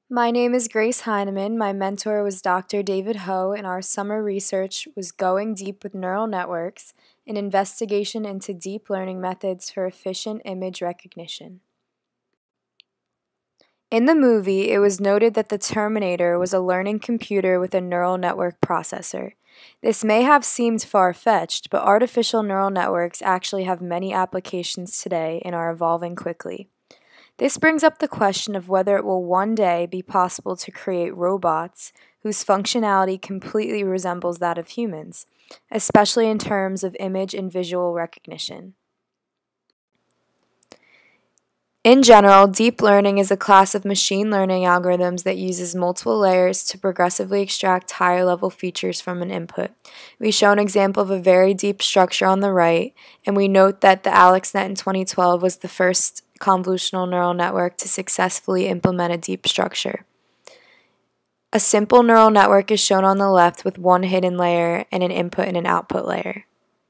My name is Grace Heineman. My mentor was Dr. David Ho, and our summer research was Going Deep with Neural Networks, an investigation into deep learning methods for efficient image recognition. In the movie, it was noted that the Terminator was a learning computer with a neural network processor. This may have seemed far-fetched, but artificial neural networks actually have many applications today and are evolving quickly. This brings up the question of whether it will one day be possible to create robots whose functionality completely resembles that of humans, especially in terms of image and visual recognition. In general, deep learning is a class of machine learning algorithms that uses multiple layers to progressively extract higher level features from an input. We show an example of a very deep structure on the right, and we note that the AlexNet in 2012 was the first convolutional neural network to successfully implement a deep structure. A simple neural network is shown on the left with one hidden layer and an input and an output layer.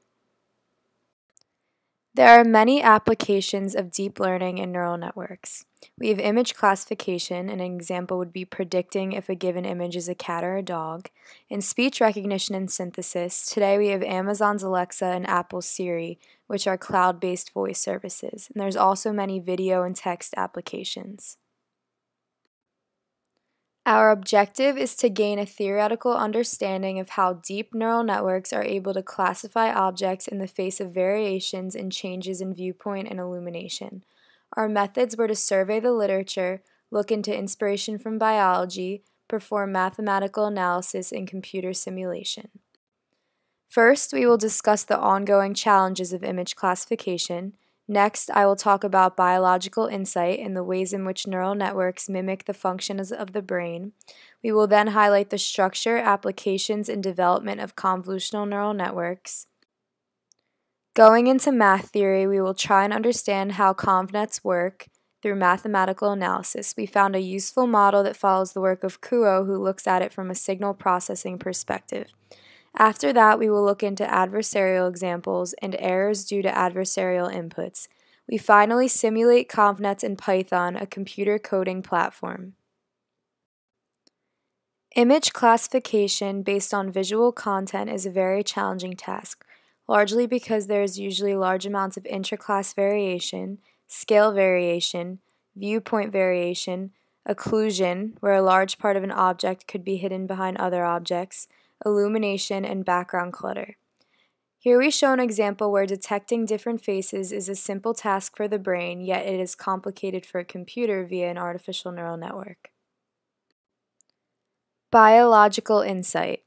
There are many applications of deep learning in neural networks. We have image classification. An example would be predicting if a given image is a cat or a dog. In speech recognition and synthesis, today we have Amazon's Alexa and Apple's Siri, which are cloud-based voice services. And there's also many video and text applications. Our objective is to gain a theoretical understanding of how deep neural networks are able to classify objects in the face of variations and changes in viewpoint and illumination. Our methods were to survey the literature, look into inspiration from biology, perform mathematical analysis, and computer simulation. First, we will discuss the ongoing challenges of image classification. Next, I will talk about biological insight and the ways in which neural networks mimic the functions of the brain. We will then highlight the structure, applications, and development of convolutional neural networks. Going into math theory, we will try and understand how convnets work through mathematical analysis. We found a useful model that follows the work of Kuo, who looks at it from a signal processing perspective. After that, we will look into adversarial examples and errors due to adversarial inputs. We finally simulate convnets in Python, a computer coding platform. Image classification based on visual content is a very challenging task, largely because there is usually large amounts of intraclass variation, scale variation, viewpoint variation, occlusion, where a large part of an object could be hidden behind other objects, illumination, and background clutter. Here we show an example where detecting different faces is a simple task for the brain, yet it is complicated for a computer via an artificial neural network. Biological insight.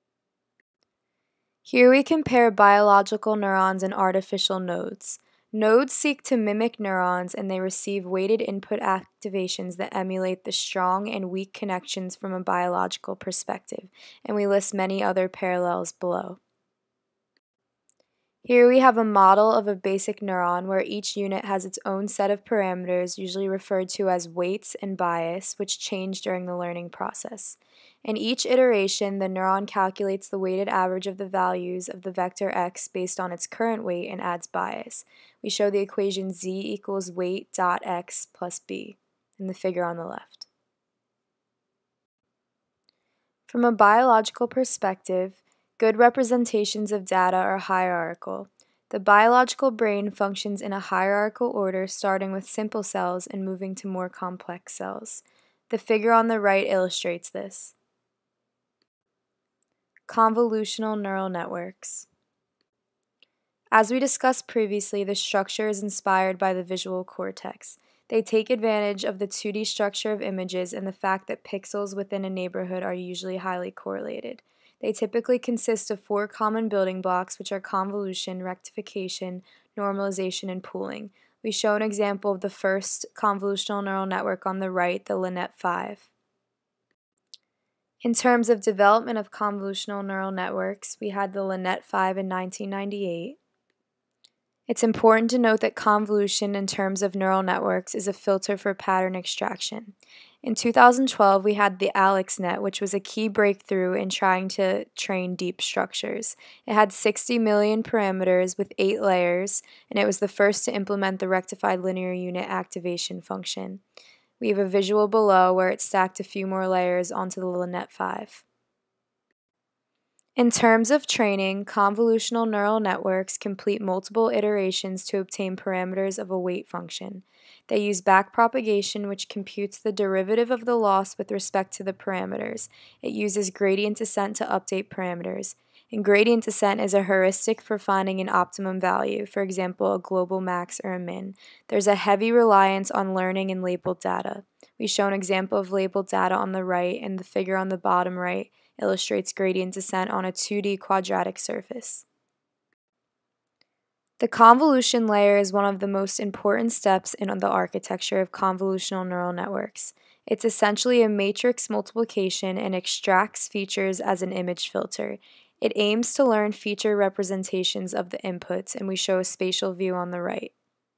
Here we compare biological neurons and artificial nodes. Nodes seek to mimic neurons, and they receive weighted input activations that emulate the strong and weak connections from a biological perspective, and we list many other parallels below. Here we have a model of a basic neuron where each unit has its own set of parameters, usually referred to as weights and bias, which change during the learning process. In each iteration, the neuron calculates the weighted average of the values of the vector x based on its current weight and adds bias. We show the equation z equals weight dot x plus b in the figure on the left. From a biological perspective, good representations of data are hierarchical. The biological brain functions in a hierarchical order, starting with simple cells and moving to more complex cells. The figure on the right illustrates this. Convolutional neural networks. As we discussed previously, the structure is inspired by the visual cortex. They take advantage of the 2D structure of images and the fact that pixels within a neighborhood are usually highly correlated. They typically consist of 4 common building blocks, which are convolution, rectification, normalization, and pooling. We show an example of the first convolutional neural network on the right, the LeNet-5. In terms of development of convolutional neural networks, we had the LeNet-5 in 1998. It's important to note that convolution in terms of neural networks is a filter for pattern extraction. In 2012, we had the AlexNet, which was a key breakthrough in trying to train deep structures. It had 60 million parameters with 8 layers, and it was the first to implement the rectified linear unit activation function. We have a visual below where it stacked a few more layers onto the LeNet 5. In terms of training, convolutional neural networks complete multiple iterations to obtain parameters of a weight function. They use backpropagation, which computes the derivative of the loss with respect to the parameters. It uses gradient descent to update parameters. And gradient descent is a heuristic for finding an optimum value, for example, a global max or a min. There's a heavy reliance on learning and labeled data. We show an example of labeled data on the right, and the figure on the bottom right illustrates gradient descent on a 2D quadratic surface. The convolution layer is one of the most important steps in the architecture of convolutional neural networks. It's essentially a matrix multiplication and extracts features as an image filter. It aims to learn feature representations of the inputs, and we show a spatial view on the right.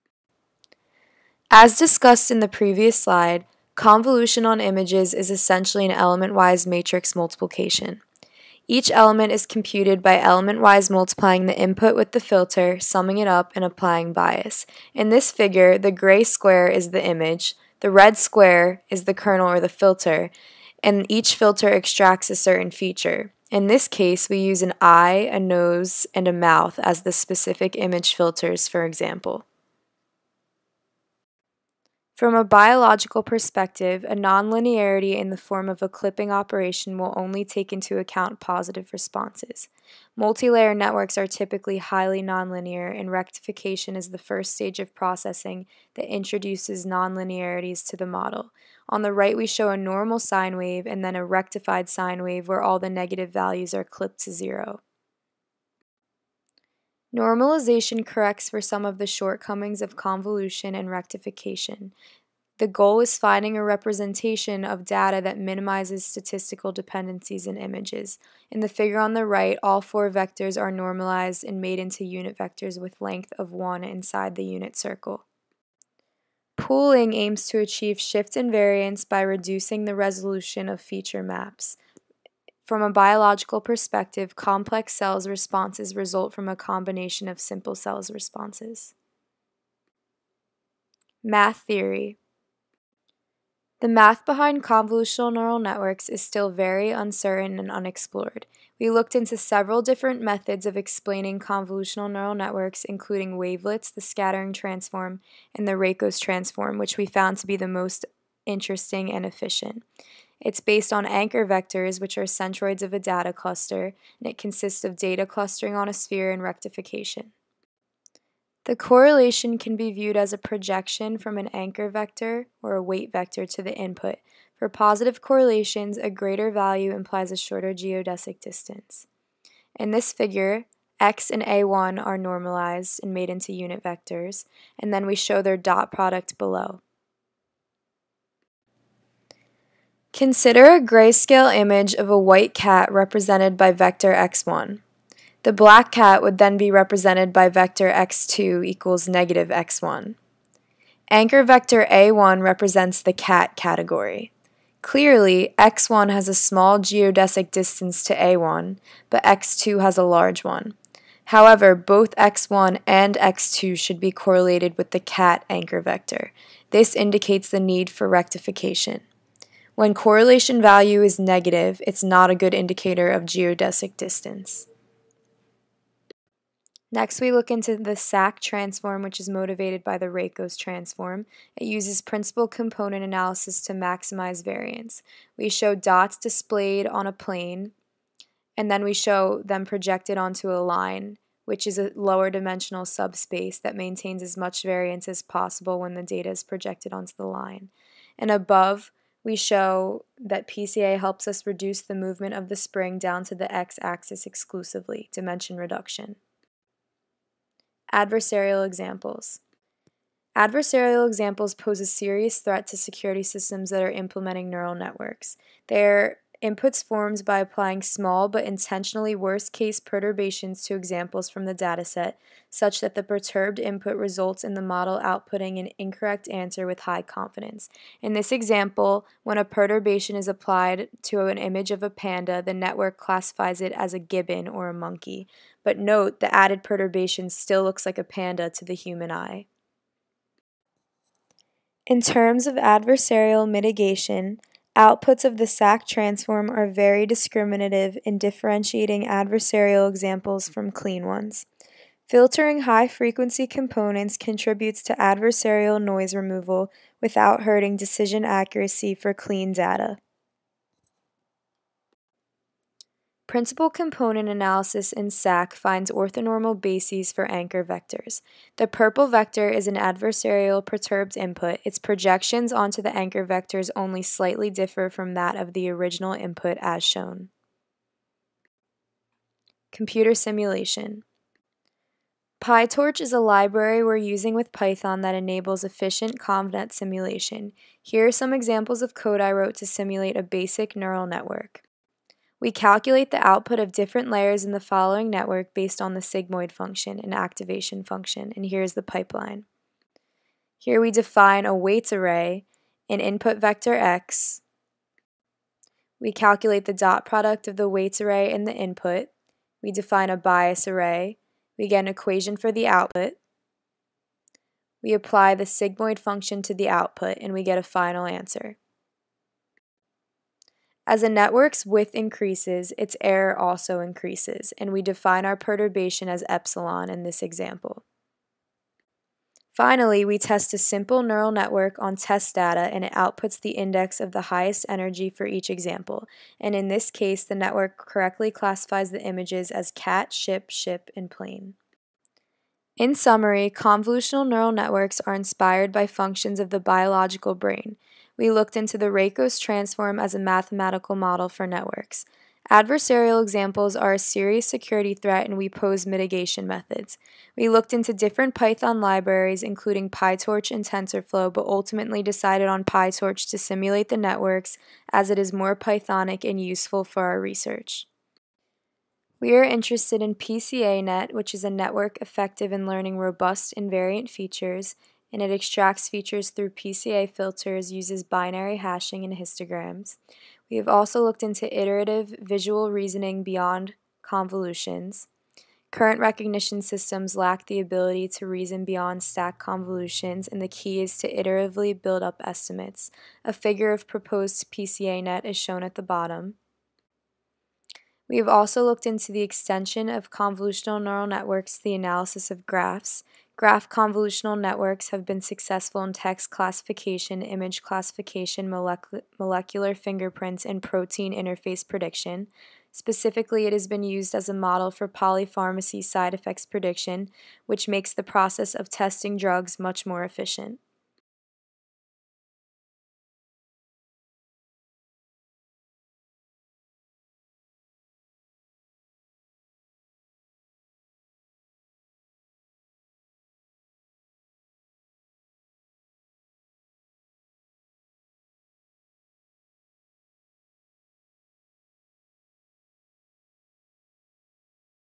As discussed in the previous slide, convolution on images is essentially an element-wise matrix multiplication. Each element is computed by element-wise multiplying the input with the filter, summing it up, and applying bias. In this figure, the gray square is the image, the red square is the kernel or the filter, and each filter extracts a certain feature. In this case, we use an eye, a nose, and a mouth as the specific image filters, for example. From a biological perspective, a nonlinearity in the form of a clipping operation will only take into account positive responses. Multilayer networks are typically highly nonlinear, and rectification is the first stage of processing that introduces nonlinearities to the model. On the right, we show a normal sine wave and then a rectified sine wave where all the negative values are clipped to 0. Normalization corrects for some of the shortcomings of convolution and rectification. The goal is finding a representation of data that minimizes statistical dependencies in images. In the figure on the right, all 4 vectors are normalized and made into unit vectors with length of 1 inside the unit circle. Pooling aims to achieve shift invariance by reducing the resolution of feature maps. From a biological perspective, complex cells responses result from a combination of simple cells responses. Math theory. The math behind convolutional neural networks is still very uncertain and unexplored. We looked into several different methods of explaining convolutional neural networks, including wavelets, the scattering transform, and the Rakos transform, which we found to be the most interesting and efficient. It's based on anchor vectors, which are centroids of a data cluster, and it consists of data clustering on a sphere and rectification. The correlation can be viewed as a projection from an anchor vector or a weight vector to the input. For positive correlations, a greater value implies a shorter geodesic distance. In this figure, x and a1 are normalized and made into unit vectors, and then we show their dot product below. Consider a grayscale image of a white cat represented by vector x1. The black cat would then be represented by vector x2 equals negative x1. Anchor vector a1 represents the cat category. Clearly, x1 has a small geodesic distance to a1, but x2 has a large one. However, both x1 and x2 should be correlated with the cat anchor vector. This indicates the need for rectification. When correlation value is negative, it's not a good indicator of geodesic distance. Next, we look into the SAC transform, which is motivated by the Rakos transform. It uses principal component analysis to maximize variance. We show dots displayed on a plane, and then we show them projected onto a line, which is a lower dimensional subspace that maintains as much variance as possible when the data is projected onto the line. And above, we show that PCA helps us reduce the movement of the spring down to the x-axis exclusively, dimension reduction. Adversarial examples. Adversarial examples pose a serious threat to security systems that are implementing neural networks. They are inputs formed by applying small but intentionally worst-case perturbations to examples from the dataset, such that the perturbed input results in the model outputting an incorrect answer with high confidence. In this example, when a perturbation is applied to an image of a panda, the network classifies it as a gibbon or a monkey. But note, the added perturbation still looks like a panda to the human eye. In terms of adversarial mitigation, outputs of the SAC transform are very discriminative in differentiating adversarial examples from clean ones. Filtering high-frequency components contributes to adversarial noise removal without hurting decision accuracy for clean data. Principal component analysis in SAC finds orthonormal bases for anchor vectors. The purple vector is an adversarial perturbed input. Its projections onto the anchor vectors only slightly differ from that of the original input as shown. Computer simulation. PyTorch is a library we're using with Python that enables efficient ConvNet simulation. Here are some examples of code I wrote to simulate a basic neural network. We calculate the output of different layers in the following network based on the sigmoid function, an activation function, and here's the pipeline. Here we define a weights array, an input vector x. We calculate the dot product of the weights array and the input. We define a bias array. We get an equation for the output. We apply the sigmoid function to the output, and we get a final answer. As a network's width increases, its error also increases, and we define our perturbation as epsilon in this example. Finally, we test a simple neural network on test data, and it outputs the index of the highest energy for each example, and in this case, the network correctly classifies the images as cat, ship, and plane. In summary, convolutional neural networks are inspired by functions of the biological brain. We looked into the Rakos transform as a mathematical model for networks. Adversarial examples are a serious security threat, and we pose mitigation methods. We looked into different Python libraries, including PyTorch and TensorFlow, but ultimately decided on PyTorch to simulate the networks as it is more Pythonic and useful for our research. We are interested in PCA-Net, which is a network effective in learning robust invariant features, and it extracts features through PCA filters, uses binary hashing and histograms. We have also looked into iterative visual reasoning beyond convolutions. Current recognition systems lack the ability to reason beyond stack convolutions, and the key is to iteratively build up estimates. A figure of proposed PCA-Net is shown at the bottom. We have also looked into the extension of convolutional neural networks to the analysis of graphs. Graph convolutional networks have been successful in text classification, image classification, molecular fingerprints, and protein interface prediction. Specifically, it has been used as a model for polypharmacy side effects prediction, which makes the process of testing drugs much more efficient.